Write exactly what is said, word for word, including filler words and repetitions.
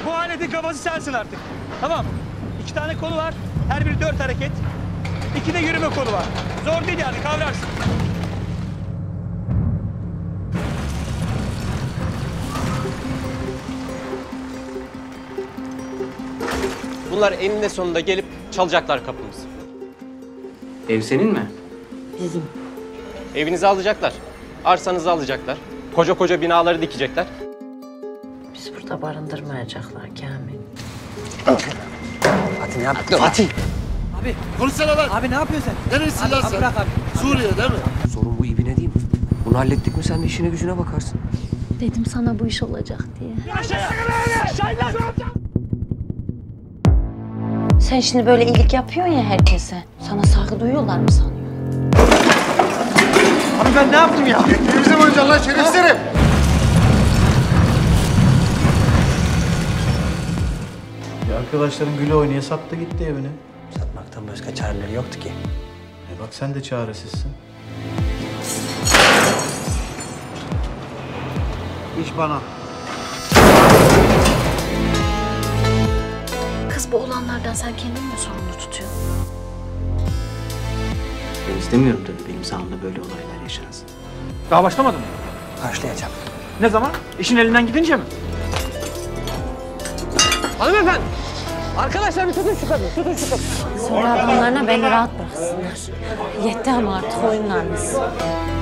Bu aletin kafası sensin artık. Tamam. İki tane kolu var. Her biri dört hareket. İki de yürüme kolu var. Zor değil yani, kavrarsın. Bunlar eninde sonunda gelip çalacaklar kapımızı. Ev senin mi? Bizim. Evinizi alacaklar. Arsanızı alacaklar. Koca koca binaları dikecekler. Bizi burada barındırmayacaklar Kamil. Fatih ne yaptın? Fatih! Abi, Konuşsana lan! abi ne yapıyorsun sen? Nerelisin Abi, lan abi sen? bırak abi. Suriye değil mi? Sorun bu ibine değil mi? Bunu hallettik mi sen de işine gücüne bakarsın. Dedim sana bu iş olacak diye. Sen şimdi böyle iyilik yapıyorsun ya herkese. Sana saygı duyuyorlar mı sanıyorsun? Abi ben ne yaptım ya? Ekmeğimize mi oynayacaksın lan şerefsizlerim? Ya arkadaşların güle oynaya sattı gitti evine. Satmaktan başka çareleri yoktu ki. E bak sen de çaresizsin. İş bana. Kız bu olanlardan sen kendini mi sorumlu tutuyorsun? Ben istemiyorum tabii benim sağımda böyle olaylar yaşansın. Daha başlamadın mı? Başlayacağım. Ne zaman? İşin elinden gidince mi? Hanımefendi! Arkadaşlar bir tutun şu kadını, tutun şu kadını. Sonra bunlarla beni rahat bıraksınlar. Yetti ama artık oyunlarınız.